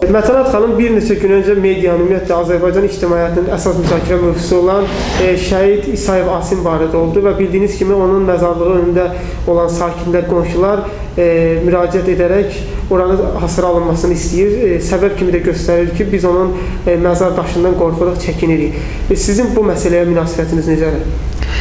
Mətanət xanım bir neçə gün öncə medianın, ümumiyyətlə Azərbaycan ictimaiyyətinin əsas müzakirə mövzusu olan şəhid İsayev Asim barədə oldu və bildiyiniz kimi onun məzarlığı önündə olan sakinlər, qonşular müraciət edərək oranın hasara alınmasını istəyir. Səbəb kimi də göstərir ki, biz onun məzar daşından qorxuruq, çəkinirik. Sizin bu məsələyə münasibətiniz necədir?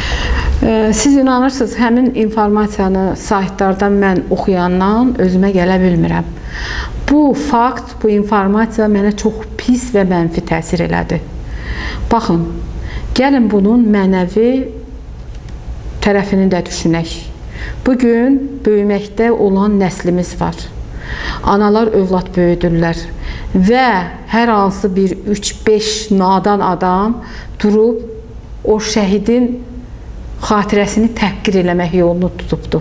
Siz inanırsınız, həmin informasiyanı saytlardan mən oxuyandan özümə gələ bilmirəm. Bu fakt, bu informasiya mənə çox pis və mənfi təsir elədi. Baxın, gəlin bunun mənəvi tərəfini də düşünək. Bugün böyüməkdə olan nəslimiz var. Analar övlad böyüdürlər və hər hansı bir 3-5 nadan adam durub o şəhidin xatirəsini təhqir eləmək yolunu tutubdu.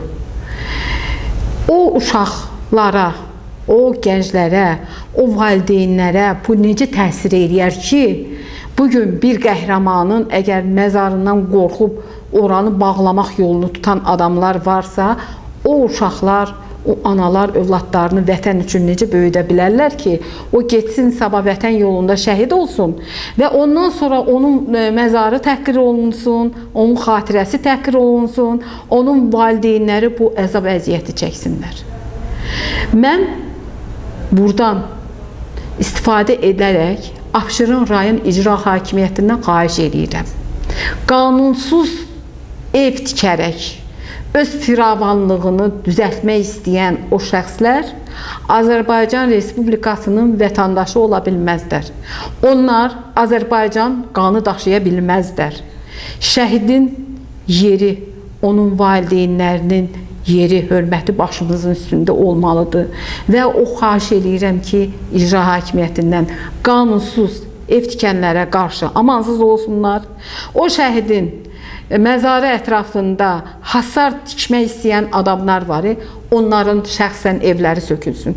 O uşaqlara, o gənclərə, o valideynlərə bu necə təsir eləyər ki, bugün bir qəhrəmanın əgər məzarından qorxub oranı bağlamaq yolunu tutan adamlar varsa, o uşaqlar, o analar övladlarını vətən üçün necə böyüdə bilərlər ki, o getsin sabah vətən yolunda şəhid olsun və ondan sonra onun məzarı təhqir olunsun, onun xatirəsi təhqir olunsun, onun valideynləri bu əzab əziyyəti çəksinlər. Mən buradan istifadə edərək Abşeron rayon icra hakimiyyətindən xahiş edirəm. Qanunsuz ev tikərək öz firavanlığını düzəltmək istəyən o şəxslər Azərbaycan Respublikasının vətəndaşı ola bilməzlər. Onlar Azərbaycan qanı daşıya bilməzlər. Şəhidin yeri, onun valideynlərinin yeri, hörməti başımızın üstündə olmalıdır. Və o xahiş edirəm ki, icra hakimiyyətindən qanunsuz ev tikənlərə qarşı amansız olsunlar. O şəhidin məzarı ətrafında hasar tikmək istəyən adamlar var, onların şəxsən evləri sökülsün.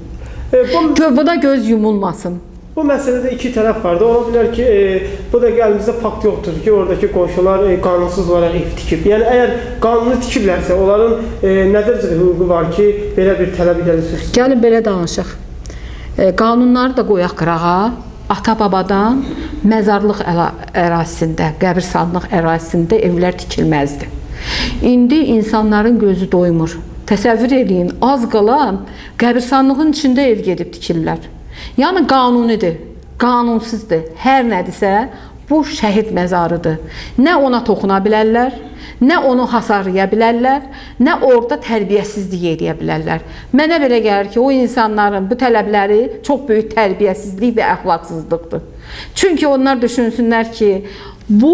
Buna göz yumulmasın. Bu məsələdə iki tərəf vardı. Ola bilər ki, bu da əlimizdə fakt yoxdur ki, oradakı qonşular qanunsuz olaraq ev tikib. Yəni, əgər qanunu tikiblərsə, onların nə dərəcədə hüququ var ki, belə bir tələb edəlisiniz? Gəlin belə danışıq. Qanunları da qoyaq qırağa. Ata-babadan məzarlıq ərazisində, qəbirstanlıq ərazisində evlər tikilməzdi. İndi insanların gözü doymur. Təsəvvür edin, az qala qəbirstanlığın içində ev gedib tikirlər. Yəni qanunidir, qanunsuzdur. Hər nədirsə bu şəhid məzarıdır. Nə ona toxuna bilərlər, nə onu hasarlaya bilərlər, nə orada tərbiyəsizlik edə bilərlər. Mənə belə gəlir ki, o insanların bu tələbləri çox böyük tərbiyəsizlik və əxlaqsızlıqdır. Çünki onlar düşünsünlər ki, bu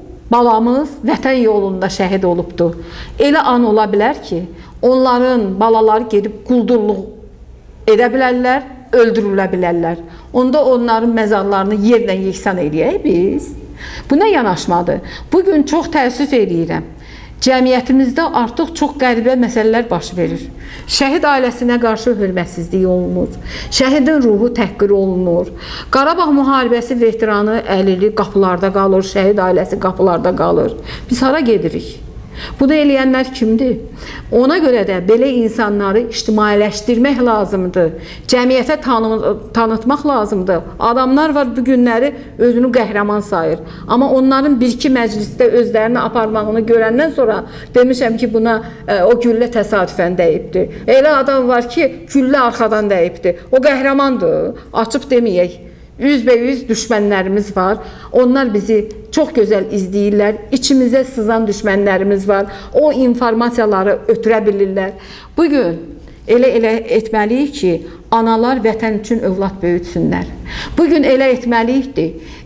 balamız vətən yolunda şəhid olubdur. Elə an ola bilər ki, onların balaları gedib quldurluq edə bilərlər, öldürülə bilərlər. Onda onların məzarlarını yerlə yeksan eləyək biz. Bu nə yanaşmadır? Bugün çox təəssüf edirəm. Cəmiyyətimizdə artıq çox qəribə məsələlər baş verir. Şəhid ailəsinə qarşı hörmətsizlik olunur. Şəhidin ruhu təhqir olunur. Qarabağ müharibəsi veteranı əlili qapılarda qalır, şəhid ailəsi qapılarda qalır. Biz hara gedirik? Bunu eləyənlər kimdir? Ona görə də belə insanları ictimailəşdirmək lazımdır. Cəmiyyətə tanıtmaq lazımdır. Adamlar var bu günləri özünü qəhrəman sayır. Amma onların bir-iki məclisdə özlərini aparmağını görəndən sonra demişəm ki, buna o güllə təsadüfən dəyibdir. Elə adam var ki, güllə arxadan dəyibdir. O qəhrəmandır. Açıb deməyək. Üzbəyüz düşmənlərimiz var. Onlar bizi çox gözəl izləyirlər. İçimizə sızan düşmənlərimiz var. O informasiyaları ötürə bilirlər. Bugün elə etməliyik ki, analar vətən üçün övlad böyütsünlər. Bugün elə etməliyik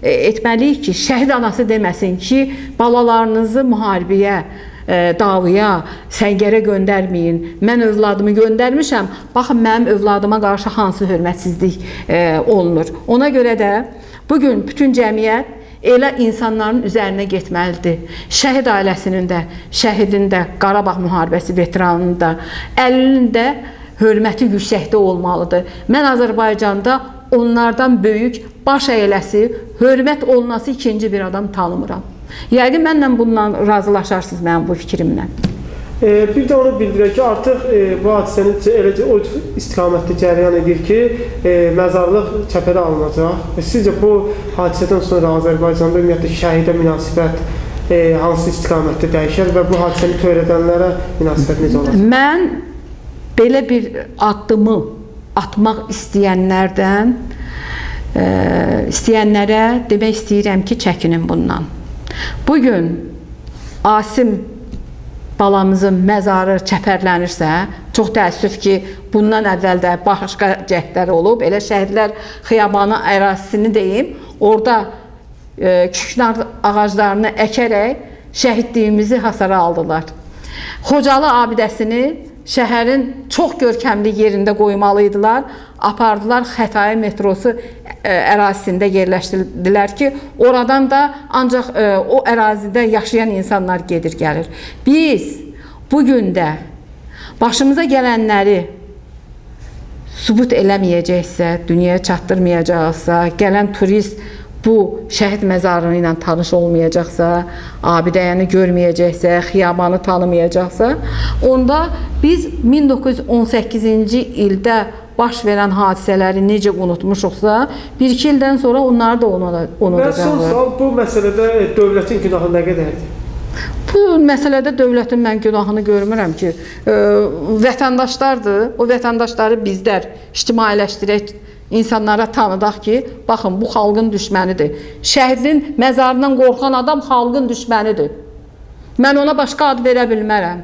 ki, şəhid anası deməsin ki, balalarınızı müharibəyə, davaya, səngərə göndərməyin. Mən övladımı göndərmişəm. Baxın, mənim övladıma qarşı hansı hörmətsizlik olunur. Ona görə də bugün bütün cəmiyyət elə insanların üzərinə getməlidir. Şəhid ailəsinin də, şəhidin də, Qarabağ müharibəsi veteranının da, əlinin də hörməti yüksəkdə olmalıdır. Mən Azərbaycanda onlardan böyük baş əyləsi, hörmət olunası ikinci bir adam tanımıram. Yəqin mənlə bundan razılaşarsınız mənim bu fikrimlə. Bir də onu bildirək ki, artıq bu hadisənin eləcə o istiqamətdə cərəyan edir ki, məzarlıq çəpərə alınacaq. Sizcə bu hadisədən sonra Azərbaycanda ümumiyyətlə şəhidə münasibət hansı istiqamətdə dəyişər və bu hadisəni törədənlərə münasibət necə olacaq? Mən belə bir addımı atmaq istəyənlərə demək istəyirəm ki, çəkinin bundan. Bugün Asim balamızın məzarı çəpərlənirsə, çox təəssüf ki, bundan əvvəl də başqa cəhdlər olub. Elə Şəhidlər Xiyabanı ərazisini deyim, orada küknar ağaclarını əkərək şəhidliyimizi hasara aldılar. Xocalı abidəsini şəhərin çox görkəmli yerində qoymalıydılar. Apardılar Xətai metrosu ərazisində yerləşdirdilər ki, oradan da ancaq o ərazidə yaşayan insanlar gedir, gəlir. Biz bugün də başımıza gələnləri sübut eləməyəcəksə, dünyaya çatdırmayacaqsa, gələn turist bu şəhid məzarı ilə tanış olmayacaqsa, abidəyəni görməyəcəksə, xiyabanı tanımayacaqsa, onda biz 1918-ci ildə baş verən hadisələri necə unutmuşuqsa, 1-2 ildən sonra onları da unudacaqlar. Və son sual, bu məsələdə dövlətin günahı nə qədərdir? Bu məsələdə dövlətin mən günahını görmürəm ki, vətəndaşlardır, o vətəndaşları bizlər ictimailəşdirək, insanlara tanıdaq ki, baxın, bu xalqın düşmənidir. Şəhidin məzarından qorxan adam xalqın düşmənidir. Mən ona başqa ad verə bilmərəm.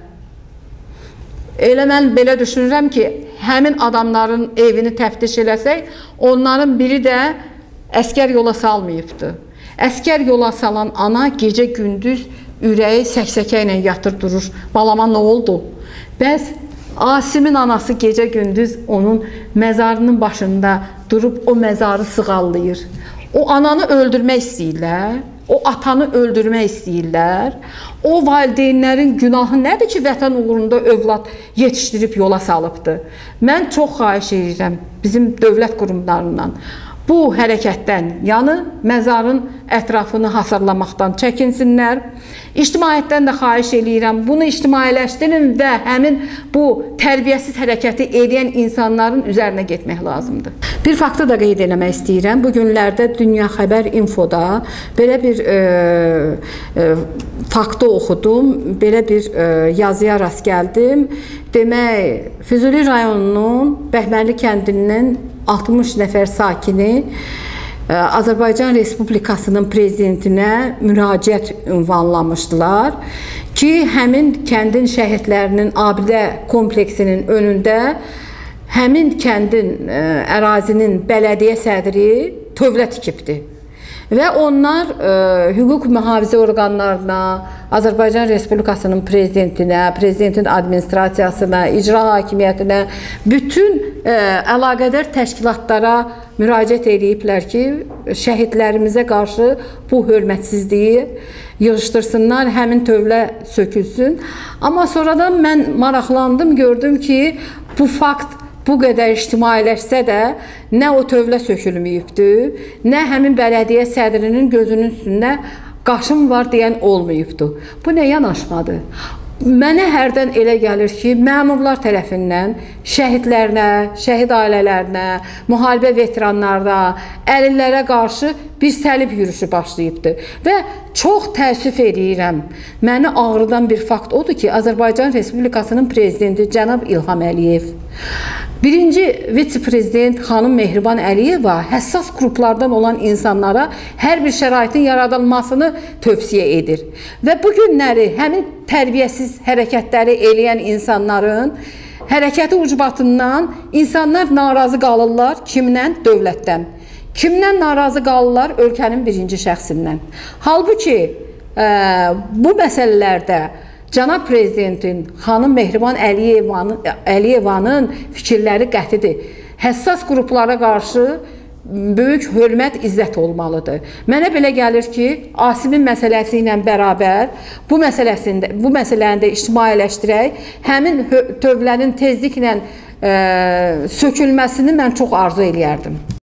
Elə mən belə düşünürəm ki, həmin adamların evini təftiş eləsək, onların biri də əskər yola salmayıbdır. Əskər yola salan ana gecə-gündüz ürəyi səksəkə ilə yatır durur. Balama nə oldu? Bəs Asimin anası gecə-gündüz onun məzarının başında durub o məzarı sığallayır. O ananı öldürmək istəyirlər. O atanı öldürmək istəyirlər. O valideynlərin günahı nədir ki, vətən uğrunda övlad yetişdirib yola salıbdır? Mən çox xahiş edirəm bizim dövlət qurumlarından bu hərəkətdən, yəni məzarın ətrafını hasarlamaqdan çəkinsinlər. İctimaiyyətdən də xahiş edirəm, bunu ictimailəşdirin və həmin bu tərbiyəsiz hərəkəti edən insanların üzərinə getmək lazımdır. Bir faktı da qeyd eləmək istəyirəm. Bu günlərdə Dünya Xəbər Infoda belə bir faktı oxudum, belə bir yazıya rast gəldim. Demək, Füzuli rayonunun Bəhmənli kəndinin 60 nəfər sakini Azərbaycan Respublikasının prezidentinə müraciət ünvanlamışdılar ki, həmin kəndin şəhidlərinin abidə kompleksinin önündə həmin kəndin ərazinin bələdiyyə sədri tövlə tikibdir. Və onlar hüquq mühafizə orqanlarına, Azərbaycan Respublikasının prezidentinə, prezidentin administrasiyasına, icra hakimiyyətinə, bütün əlaqədar təşkilatlara müraciət ediblər ki, şəhidlərimizə qarşı bu hörmətsizliyi yığışdırsınlar, həmin tövlə sökülsün. Amma sonradan mən maraqlandım, gördüm ki, bu fakt bu qədər ictimailəşsə də nə o tövlə sökülməyibdir, nə həmin bələdiyyə sədrinin gözünün üstündə qaşım var deyən olmayıbdır. Bu nə yanaşmadır? Mənə hərdən elə gəlir ki, məmurlar tərəfindən şəhidlərinə, şəhid ailələrinə, müharibə veteranlarına, əlillərə qarşı bir səlib yürüyüşü başlayıbdır. Və çox təəssüf edirəm. Məni ağrıdan bir fakt odur ki, Azərbaycan Respublikasının prezidenti cənab İlham Əliyev, birinci vitse-prezident xanım Mehriban Əliyeva həssas qruplardan olan insanlara hər bir şəraitin yaradılmasını tövsiyə edir. Və bu günləri həmin tərbiyəsiz hərəkətləri eləyən insanların hərəkəti ucbatından insanlar narazı qalırlar. Kimdən? Dövlətdən. Kimdən narazı qalırlar? Ölkənin birinci şəxsindən. Halbuki bu məsələlərdə cənab prezidentin xanım Mehriban Əliyevanın fikirləri qətidir. Həssas qruplara qarşı böyük hörmət, izzət olmalıdır. Mənə belə gəlir ki, Asimin məsələsi ilə bərabər bu məsələni də ictimailəşdirək, həmin tövlənin tezliklə sökülməsini mən çox arzu eləyərdim.